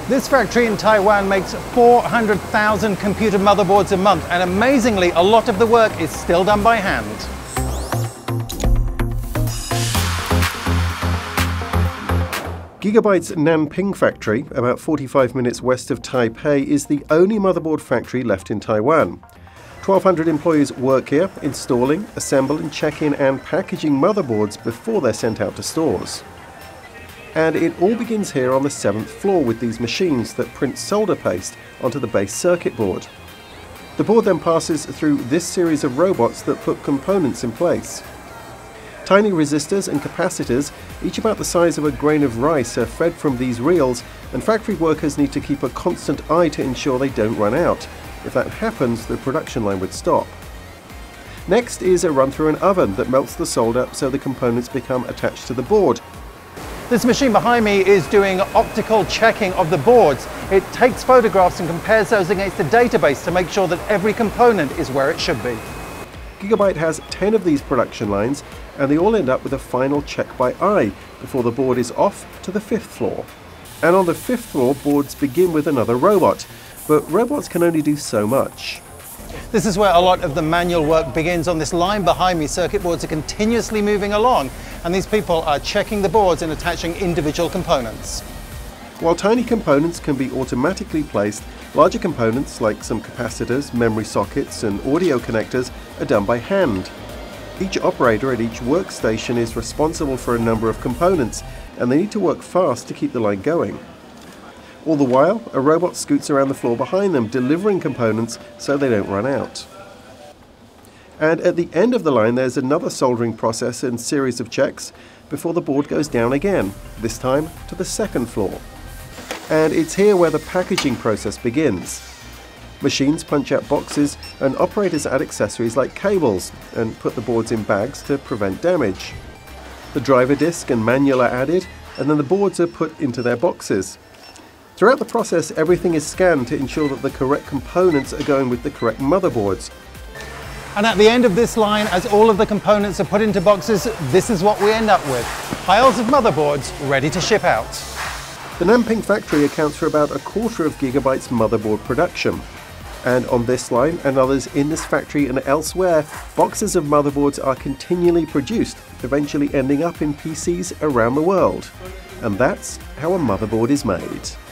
This factory in Taiwan makes 400,000 computer motherboards a month, and amazingly, a lot of the work is still done by hand. Gigabyte's Nanping factory, about 45 minutes west of Taipei, is the only motherboard factory left in Taiwan. 1,200 employees work here, installing, assembling, checking and packaging motherboards before they're sent out to stores. And it all begins here on the 7th floor with these machines that print solder paste onto the base circuit board. The board then passes through this series of robots that put components in place. Tiny resistors and capacitors, each about the size of a grain of rice, are fed from these reels, and factory workers need to keep a constant eye to ensure they don't run out. If that happens, the production line would stop. Next is a run through an oven that melts the solder so the components become attached to the board. This machine behind me is doing optical checking of the boards. It takes photographs and compares those against a database to make sure that every component is where it should be. Gigabyte has 10 of these production lines, and they all end up with a final check by eye before the board is off to the 5th floor. And on the 5th floor, boards begin with another robot, but robots can only do so much. This is where a lot of the manual work begins. On this line behind me, circuit boards are continuously moving along, and these people are checking the boards and attaching individual components. While tiny components can be automatically placed, larger components like some capacitors, memory sockets and audio connectors are done by hand. Each operator at each workstation is responsible for a number of components, and they need to work fast to keep the line going. All the while, a robot scoots around the floor behind them, delivering components so they don't run out. And at the end of the line, there's another soldering process and series of checks before the board goes down again, this time to the 2nd floor. And it's here where the packaging process begins. Machines punch out boxes and operators add accessories like cables and put the boards in bags to prevent damage. The driver disc and manual are added, and then the boards are put into their boxes. Throughout the process, everything is scanned to ensure that the correct components are going with the correct motherboards. And at the end of this line, as all of the components are put into boxes, this is what we end up with: piles of motherboards ready to ship out. The Nanping factory accounts for about 1/4 of Gigabyte's motherboard production. And on this line and others in this factory and elsewhere, boxes of motherboards are continually produced, eventually ending up in PCs around the world. And that's how a motherboard is made.